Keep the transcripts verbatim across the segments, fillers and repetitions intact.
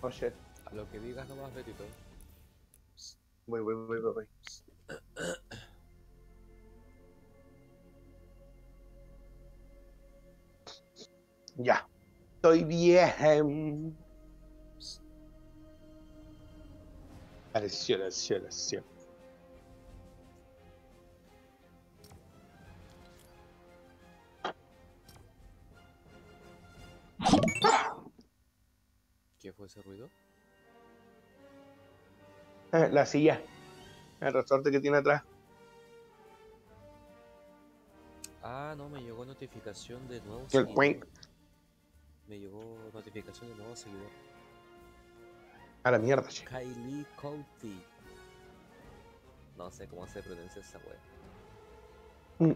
Oh shit. A lo que digas nomás, Betito. Voy, voy, voy, voy, voy. Ya. Estoy bien. Oración, oración, oración. ¿Qué fue ese ruido? La silla. El resorte que tiene atrás. Ah, no, me llegó notificación de nuevo El seguidor. cuenc. Me llegó notificación de nuevo seguidor. A la mierda, che. Kylie Couty. No sé cómo se pronuncia esa wea. Mm.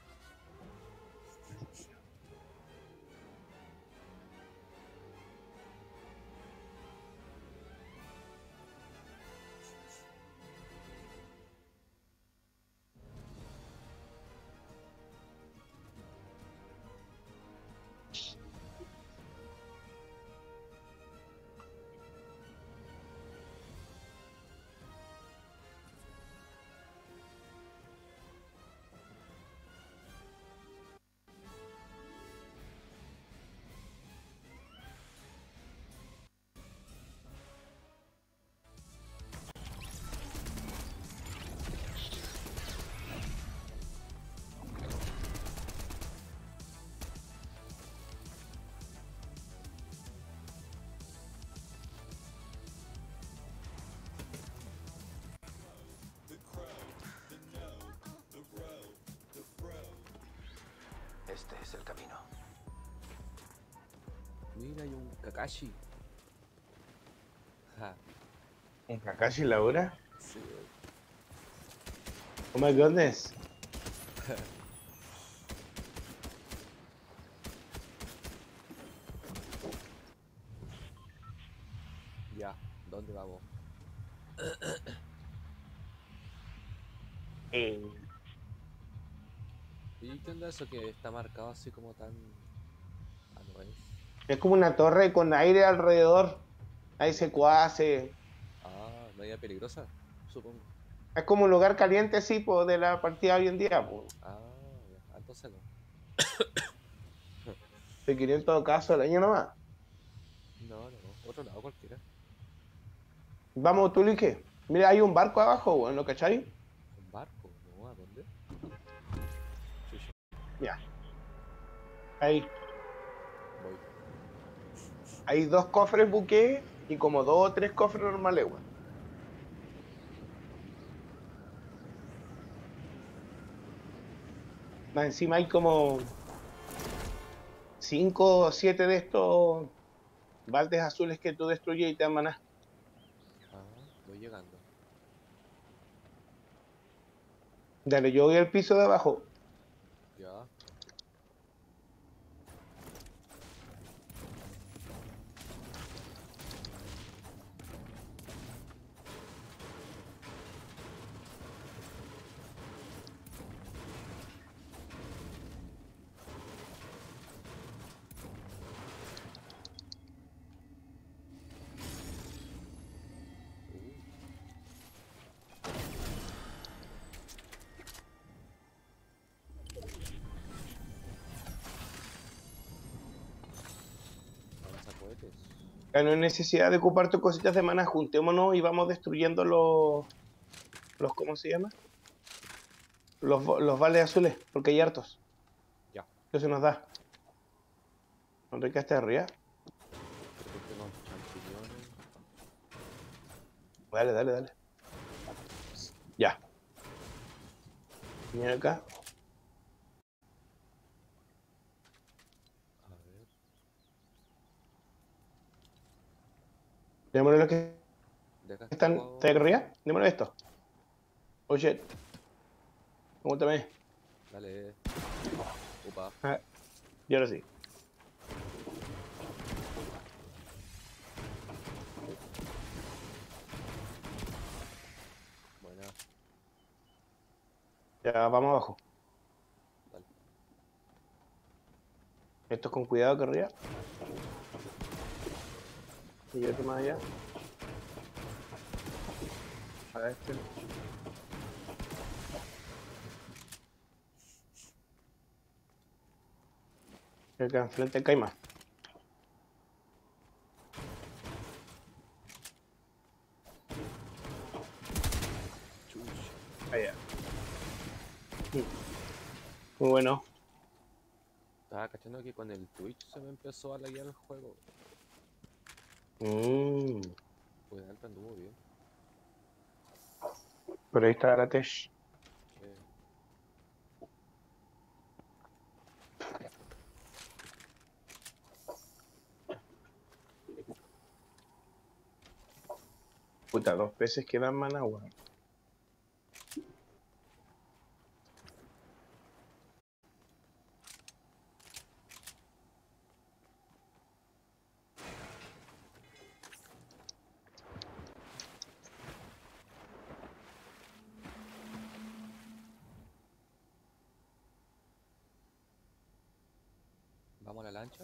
Este es el camino. Mira, hay un Kakashi. Ja, ¿Un Kakashi Laura? sí, Oh my goodness. ya. ¿Dónde vamos? Eh, ¿Y qué onda eso que está marcado así como tan... Ah, no es. es como una torre con aire alrededor. Ahí se cuace. Ah, media peligrosa, supongo. Es como un lugar caliente, sí, po, de la partida hoy en día, po. Ah, ya. Ah, entonces no. De quinientos casos al año nomás. No, no, no. Otro lado cualquiera. Vamos, tú, Lique. Mira, hay un barco abajo, weón, ¿lo cachai? ¿Un barco? ¿No? ¿A dónde? Chucha, Ya. Ahí. voy. Hay dos cofres buque y como dos o tres cofres normales, weón. Más encima hay como cinco o siete de estos baldes azules que tú destruyes y te dan maná. Ah, voy llegando. Dale, yo voy al piso de abajo. Ya. Uh, lanzacohetes. Ya no hay necesidad de ocupar tus cositas de maná. Juntémonos y vamos destruyendo los, los ¿cómo se llama? Los, los baldes azules, porque hay hartos. Ya. Eso se nos da. ¿No te quedaste arriba? Creo que tengo champiñones. Dale, dale, dale. Ya. Mira acá. A ver. Démosle lo que De acá está están. guau. ¿Te arriba? Démosle esto. Oh shit. Aguántame. Dale. Upa. Ah, y ahora sí. Buena. Ya vamos abajo. Dale. Esto con cuidado que arriba. Y otro más allá. A este. Creo que enfrente acá hay más. Chuch. Allá. Muy bueno. Estaba cachando que con el Twitch se me empezó a laguear el juego. Mm, Pues alta anduvo bien. pero ahí está la Tesh. Eh, Puta, dos peces que dan mana, weón. ¿Vamos a la lancha?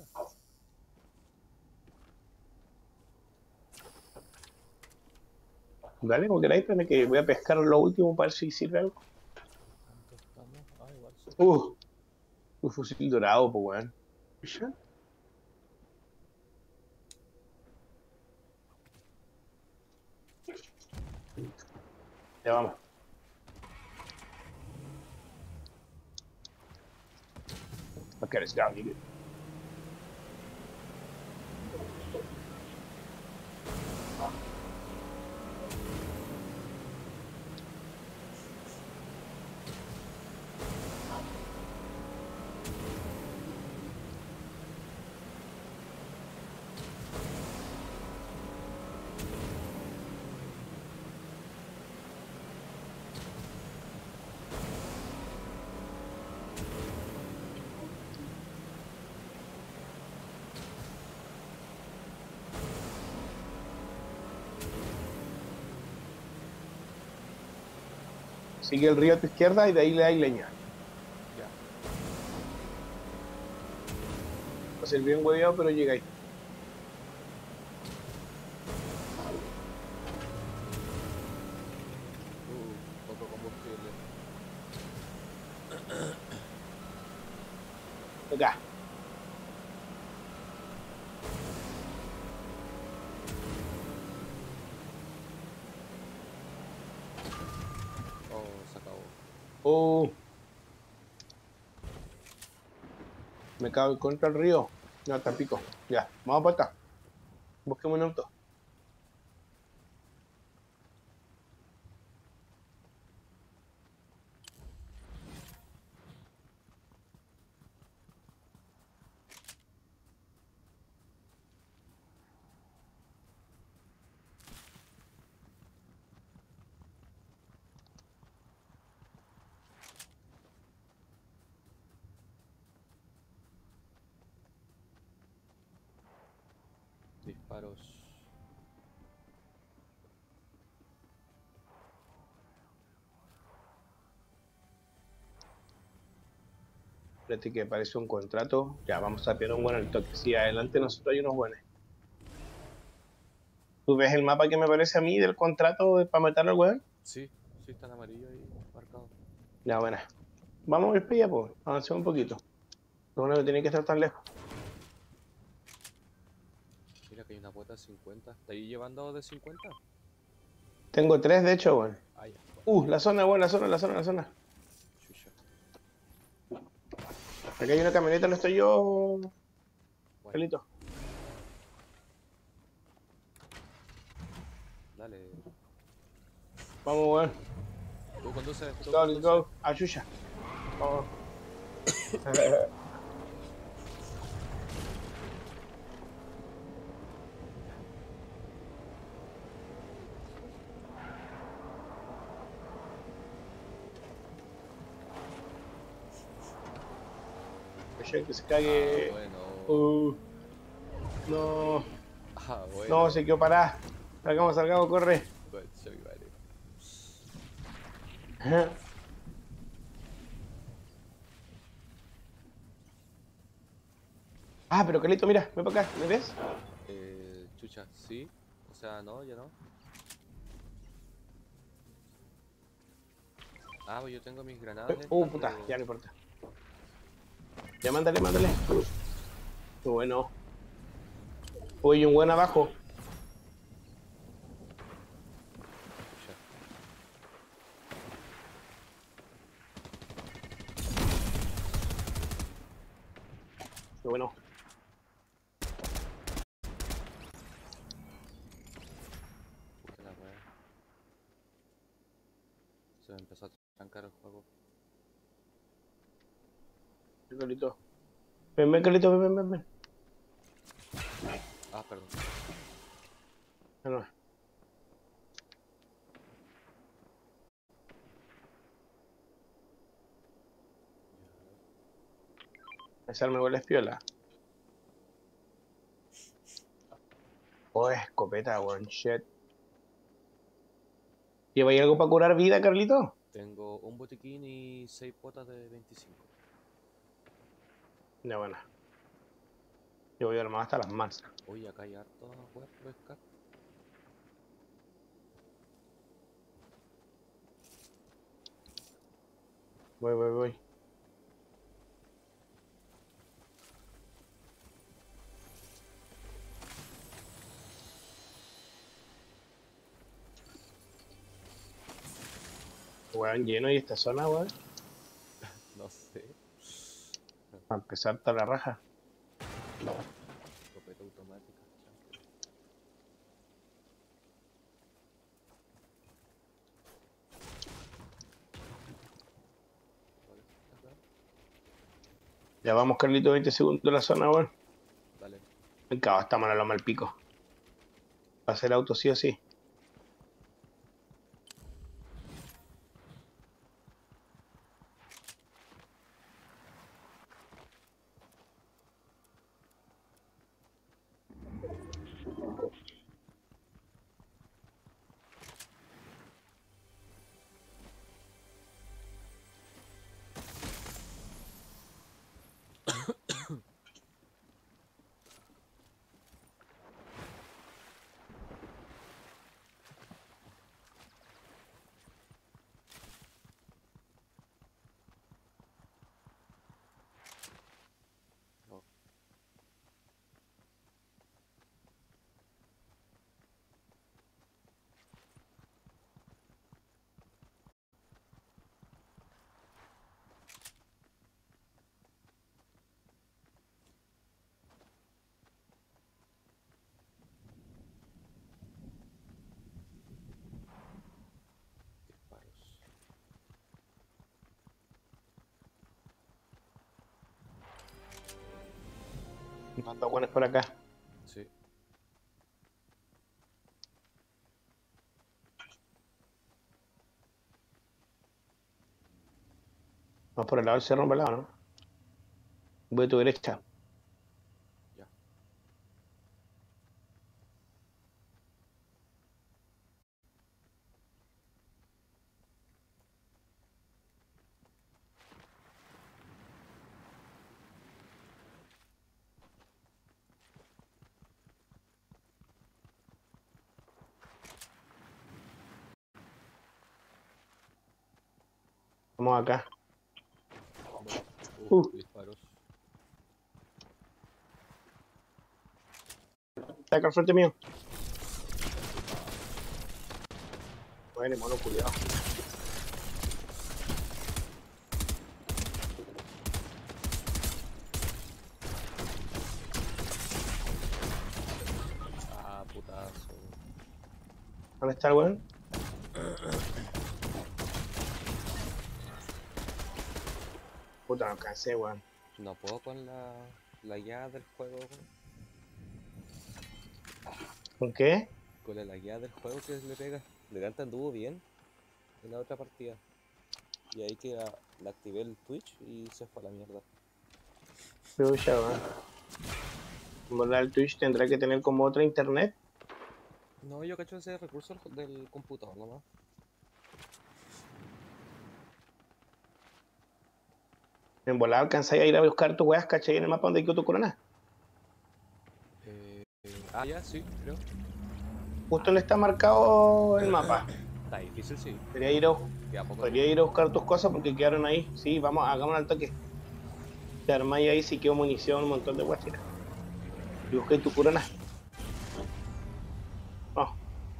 Dale, como queráis, pero que voy a pescar lo último para ver si sirve algo. ¿Cuánto estamos? Ah, igual sí. Uh, un fusil dorado, pues weón. ¿Ya? Ya vamos. Okay, let's go, nigga. Sigue el río a tu izquierda y de ahí le hay leña. Ya. Va a ser bien hueveado, pero llega ahí. Uh, poco combustible. Acá. Oh, se acabó. Oh. Me cago contra el río. No, está pico. Ya, vamos para acá. Busquemos un auto. Disparos. Espérate que aparece un contrato. Ya, vamos a pillar un buen al toque. Sí, adelante nosotros hay unos buenos. ¿Tú ves el mapa que me aparece a mí del contrato de, para matar al weón? Sí, sí está en amarillo ahí marcado. Ya, buena. Vamos a ir para allá, pues. Avancemos un poquito. Lo bueno que tiene que estar tan lejos. Mira que hay una puerta de cincuenta. ¿Está ahí llevando de cincuenta? Tengo tres, de hecho, weón. Ah, ya. Uh, la zona, weón, la zona, la zona, la zona. Chucha. Aquí hay una camioneta, no estoy yo, Guay. Carlito. Dale. Vamos, weón. Tú conduce, Let's tú go, let's conduce. go. Ah, chucha. Vamos. Que se Ah, cague. bueno. Uh, no, Ah, bueno. no, se quedó parada. Salgamos, salgamos, corre. Concha mi madre. Ah, pero Carlito, mira, ven para acá, ¿me ves? Eh, chucha. Pucha, sí. O sea, no, ya no. Ah, pues yo tengo mis granadas Uh, estas, puta, pero... ya no importa. Ya mándale, mándale. Qué bueno. Uy, un buen abajo. Pucha. Qué bueno. Puta la wea. Se me empezó a trancar el juego. Ven, Carlito. Ven, ven, Carlito, ven, ven, ven, ven. Ah, perdón. Ah, no. Esa me huele espiola. Oh, escopeta, weón, shit. ¿Lleva ahí algo para curar vida, Carlito? Tengo un botiquín y seis potas de veinticinco. Ya, bueno. Yo voy armado hasta las manos. Oye, acá hay harto weas para pescar. Voy, voy, voy. Weón, lleno y esta zona, weón. No sé. Para empezar toda la raja. Escopeta automática. Chanfle. Vale, acá. Ya vamos, Carlito, veinte segundos de la zona, weón. Dale. Venga, está mala loma al pico. Va a ser auto sí o sí. No. Disparos. Mando buenos por acá. Sí. Vamos por el lado del cerro, pelado, ¿no? Voy a tu derecha. Ya. Vamos acá. Voy. Uh, Uh, disparos. está acá al frente mío. Bueno, mono, cuidado. Ah, putazo. ¿Dónde está el weón? Puta, no alcancé, weón. No puedo con la, la guía del juego, weón. ¿Con qué? Con la, la guía del juego que le pega. Delante anduvo bien en la otra partida. Y ahí que la, la activé el Twitch y se fue a la mierda. Pucha, weón. En verdad el Twitch tendrá que tener como otra internet. No, yo cacho ese recurso del computador nomás. En volada alcanzáis a ir a buscar tu weas, ¿cachai? En el mapa donde quedó tu corona. Eh, eh, ah, Ah, ya, sí, creo. Justo le está marcado el mapa. Está difícil, sí. Podría ir a, Queda poco podría ir a buscar tus cosas porque quedaron ahí. Sí, vamos, hagamos al toque. Te armáis ahí si quedó munición, un montón de guachiras. Y busqué tu corona. No.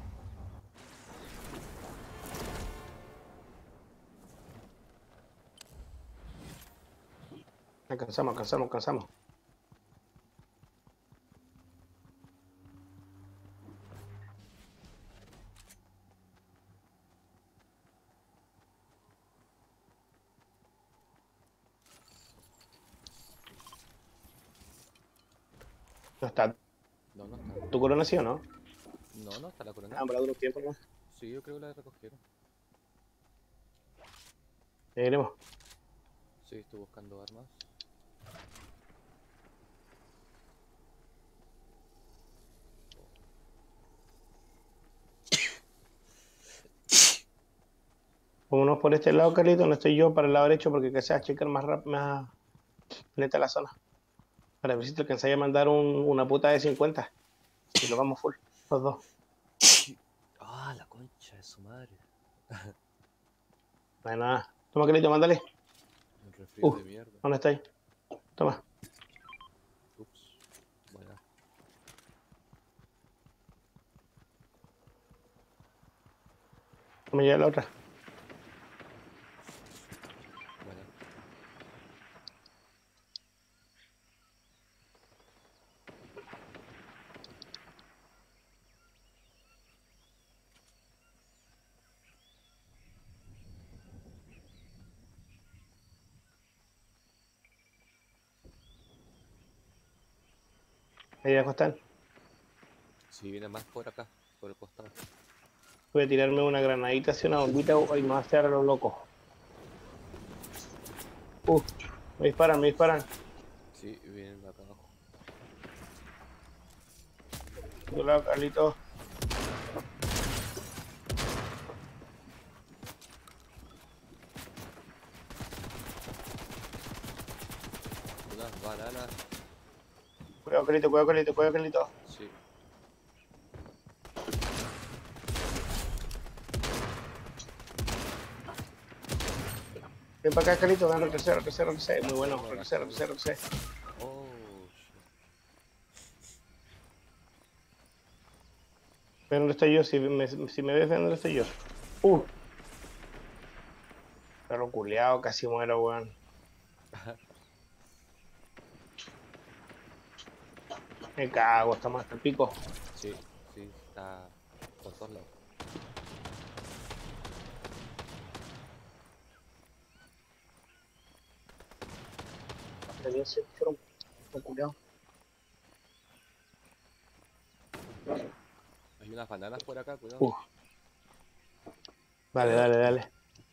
Alcanzamos, alcanzamos, alcanzamos. No está. No, no está. ¿Tu corona sí o no? No, no está la corona. Ah, para duro tiempo, ¿no? Sí, yo creo que la recogieron. Ya iremos. Sí, estoy buscando armas. Vámonos por este lado, Carlito. No estoy yo para el lado derecho porque que sea checar más rápido, más neta la zona. Para ver si te alcanzáis a mandar un, una puta de cincuenta. Y lo vamos full, los dos. Ah, la concha de su madre. No hay nada. Toma, Carlito, mándale. Un resfrío Uh, de mierda. ¿Dónde estáis? Toma. Ups. Bueno. Toma ya la otra. Bueno. Ahí abajo están. Si viene más por acá, por el costado. Voy a tirarme una granadita hacia una bombita y me va a hacer a los locos. Uh, me disparan, me disparan. Sí, vienen de acá abajo. De tu lado, Carlito. Unas bananas. Cuidado, Carlito, cuidado, Carlito, cuidado, Carlito. Sí. Ven para acá, Carlito, ven, retroceder, retroceder, retroceder. Muy bueno, retroceder, retroceder, retroceder. Oh, shit. Ven dónde estoy yo, si me, si me ves, ven dónde estoy yo. Uh. Perro culeado, casi muero, weón. Me cago, estamos hasta el pico. Sí, sí, está por todos lados. Tenía ese perro culeado. Hay unas bananas por acá, cuidado. Uh. Dale, dale, dale.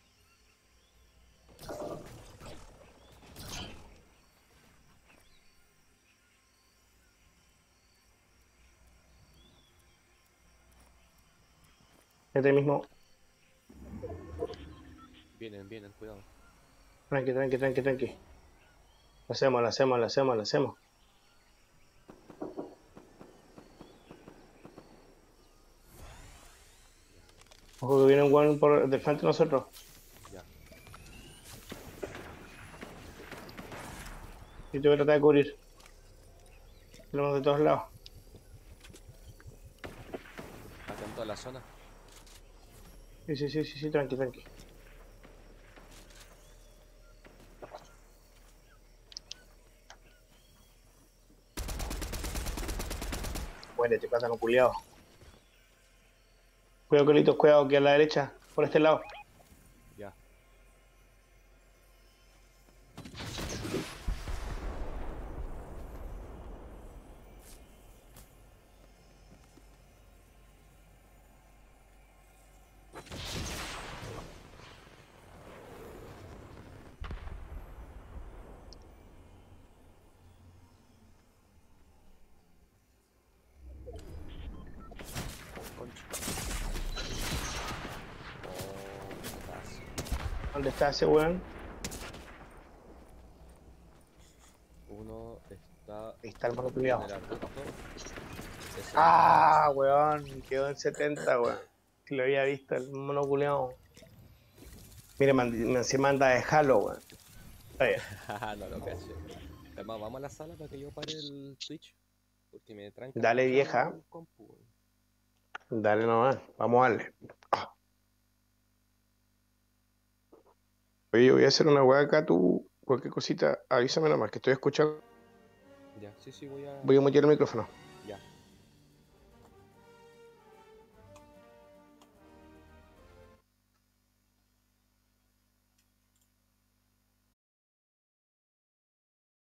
Este mismo. Vienen, vienen, cuidado. Tranqui, tranqui, tranqui, tranqui. Lo hacemos, lo hacemos, lo hacemos, lo hacemos. Ojo que viene un guan por del frente de nosotros. Ya. Y te voy a tratar de cubrir. Tenemos de todos lados. Atento a la zona. Sí, sí, sí, sí, sí, tranqui, tranqui. Muérete, plátano culiado. Cuidado, Colitos, cuidado, que a la derecha, por este lado. Ya. Concha. Oh, casi. ¿Dónde está ese weón? Uno está Ahí está el en mono culiado. el arbusto. Es Ah, weón, quedó en setenta, weón. Que lo había visto, el mono culeado. Mire, man, se manda de Halo, weón. Está bien. No lo caché. Además, vamos a la sala para que yo pare el Twitch. Porque me tranca Dale, mucho vieja. el compu, weón. Dale nomás, vamos a darle. Ah. Oye, yo voy a hacer una weá acá, tú, cualquier cosita, avísame nomás, que estoy escuchando. Ya, sí, sí, voy a. Voy a mutear el micrófono.